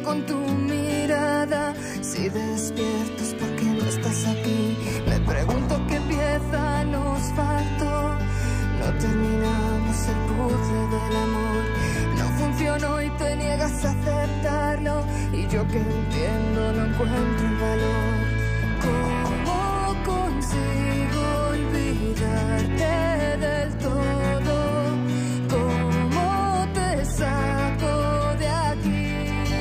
con tu mirada. Si despierto es porque no estás aquí. Me pregunto qué pieza nos faltó. No terminamos el puzzle del amor. No funcionó y te niegas a aceptarlo. Y yo que entiendo no encuentro el valor. ¿Cómo consigo olvidarte del todo? ¿Cómo te saco de aquí?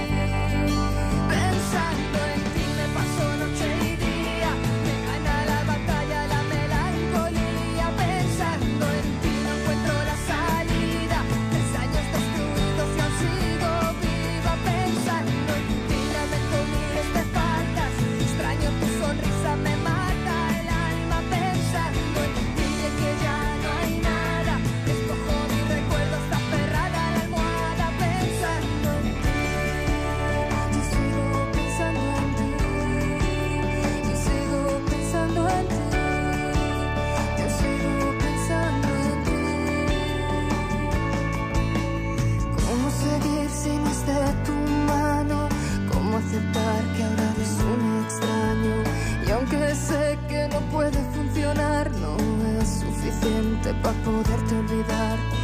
Pensando en ti me paso noche y día. Me gana la batalla la melancolía. Pensando en ti no encuentro la salida. 3 años destruidos y aún sigo viva. Pensando en ti lamento miles de faltas. Extraño tu sonrisa, me mata el alma. Pensando en ti en que ya no hay nada. Despojo mi recuerdo, está aferrada a la almohada. Pensando en ti, yo sigo pensando en ti. Yo sigo pensando en ti. Yo sigo pensando en ti. ¿Cómo seguir si no es de tu mano? ¿Cómo aceptar que ahora eres un extraño? Y aunque sé que no puede funcionar, no es suficiente para poderte olvidar.